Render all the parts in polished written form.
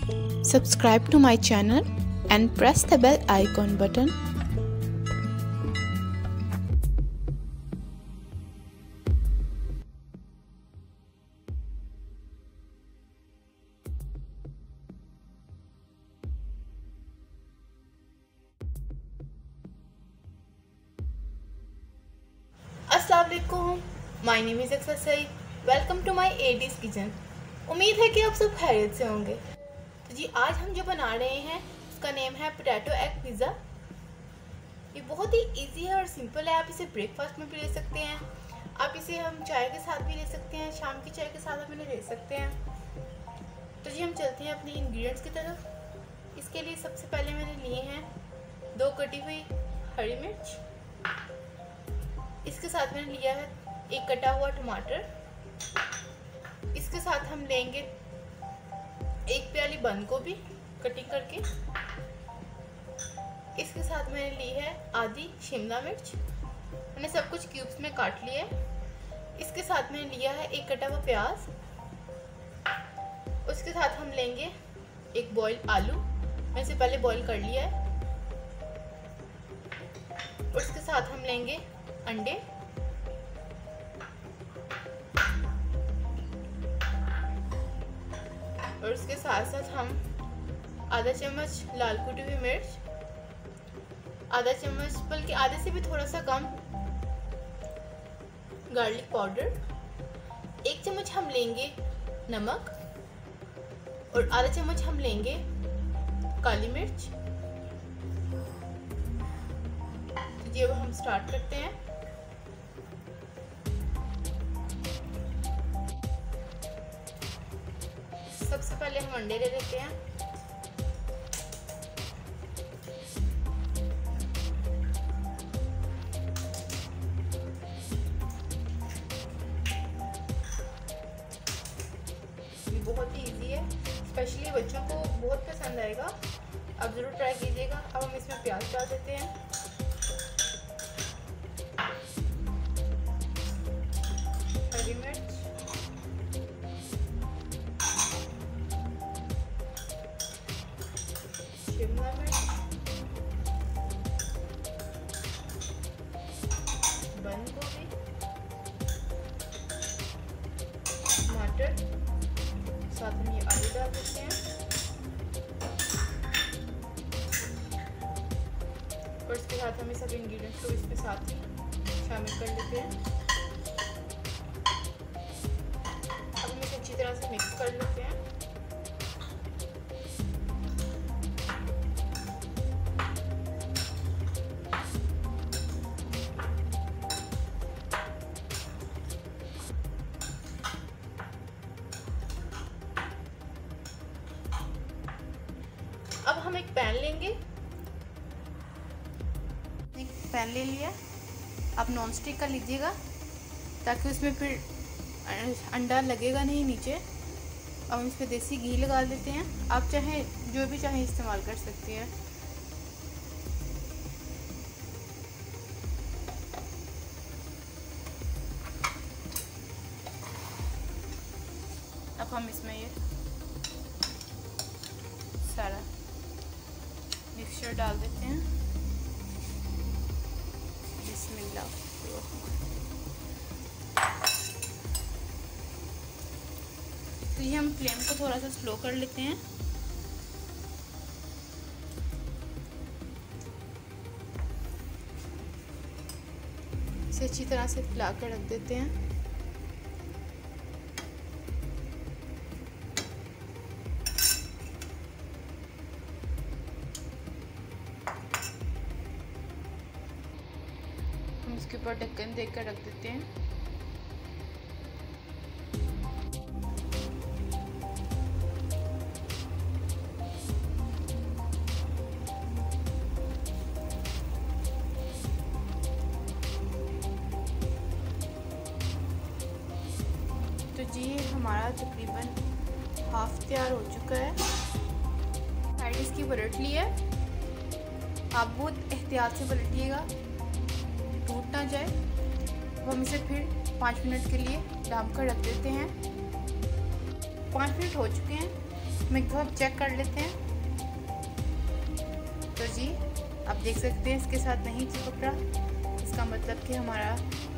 Subscribe to my channel and press the bell icon button. अस्सलाम वालेकुम, my name is अक्सर Saeed. Welcome to my एडीज़ kitchen. उम्मीद है कि आप सब खैरियत से होंगे। तो जी आज हम जो बना रहे हैं उसका नेम है पोटैटो एग पिज़्ज़ा। ये बहुत ही इजी है और सिंपल है। आप इसे ब्रेकफास्ट में भी ले सकते हैं, आप इसे हम चाय के साथ भी ले सकते हैं, शाम की चाय के साथ आप इन्हें ले सकते हैं। तो जी हम चलते हैं अपने इंग्रेडिएंट्स की तरफ। इसके लिए सबसे पहले मैंने लिए हैं 2 कटी हुई हरी मिर्च। इसके साथ मैंने लिया है 1 कटा हुआ टमाटर। इसके साथ हम लेंगे 1 प्याली बंद गोभी कटिंग करके। इसके साथ मैंने ली है आधी शिमला मिर्च, मैंने सब कुछ क्यूब्स में काट लिया है। इसके साथ मैंने लिया है 1 कटा हुआ प्याज। उसके साथ हम लेंगे 1 बॉयल आलू, मैंने इसे पहले बॉयल कर लिया है। उसके साथ हम लेंगे अंडे, और उसके साथ साथ हम आधा चम्मच लाल कुटी हुई मिर्च, आधा चम्मच बल्कि आधे से भी थोड़ा सा कम गार्लिक पाउडर, 1 चम्मच हम लेंगे नमक और आधा चम्मच हम लेंगे काली मिर्च। तो ये अब हम स्टार्ट करते हैं। सबसे पहले हम अंडे ले लेते हैं। ये बहुत ही इजी है, स्पेशली बच्चों को बहुत पसंद आएगा, आप ज़रूर ट्राई कीजिएगा। अब हम इसमें प्याज डाल देते हैं। हरी मिर्च, शिमला मिर्च, बंद गोभी, टमाटर, साथ में ये आलू डाल देते हैं और इसके साथ हम सब इंग्रेडिएंट्स को इसके साथ ही शामिल कर लेते हैं। अब हम इसे अच्छी तरह से मिक्स कर लेते हैं। अब हम एक पैन लेंगे। एक पैन ले लिया, आप नॉन स्टिक का लीजिएगा ताकि उसमें फिर अंडा लगेगा नहीं नीचे। अब हम इस पर देसी घी लगा देते हैं, आप चाहें जो भी चाहें इस्तेमाल कर सकते हैं। अब हम इसमें ये सारा मिक्सचर डाल देते हैं। बिस्मिल्लाह। तो ये हम फ्लेम को थोड़ा सा स्लो कर लेते हैं। इसे अच्छी तरह से फैला कर रख देते हैं। हम इसके ऊपर ढक्कन देकर रख देते हैं। तो जी हमारा तकरीबन हाफ तैयार हो चुका है। साइड इसकी पलट ली है, आप बहुत एहतियात से पलटिएगा, टूट ना जाए। अब हम इसे फिर 5 मिनट के लिए ढक कर रख देते हैं। 5 मिनट हो चुके हैं, हम एक दफ़ा चेक कर लेते हैं। तो जी आप देख सकते हैं इसके साथ नहीं चिपक रहा, इसका मतलब कि हमारा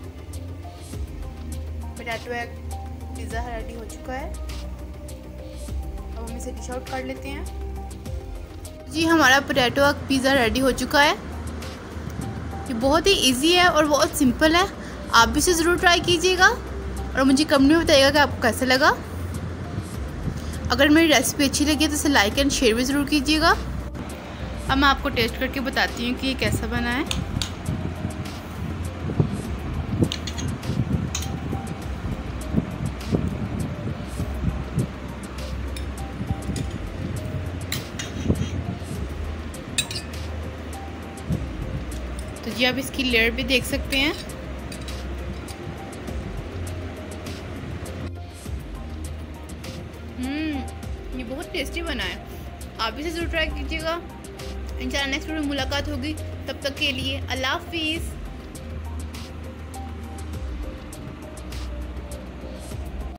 पोटैटो एग पिज़्ज़ा रेडी हो चुका है। अब हम इसे डिश आउट कर लेते हैं। जी हमारा पोटैटो एग पिज़्ज़ा रेडी हो चुका है। ये बहुत ही इजी है और बहुत सिंपल है, आप भी इसे ज़रूर ट्राई कीजिएगा और मुझे कमेंट में बताइएगा कि आपको कैसा लगा। अगर मेरी रेसिपी अच्छी लगी तो इसे लाइक एंड शेयर भी ज़रूर कीजिएगा। अब मैं आपको टेस्ट करके बताती हूँ कि ये कैसा बना है। तो जी आप इसकी लेयर भी देख सकते हैं। ये बहुत टेस्टी बना है, आप भी इसे ज़रूर ट्राई कीजिएगा। इंशाल्लाह नेक्स्ट वीडियो में मुलाकात होगी, तब तक के लिए अल्लाह हाफिज़।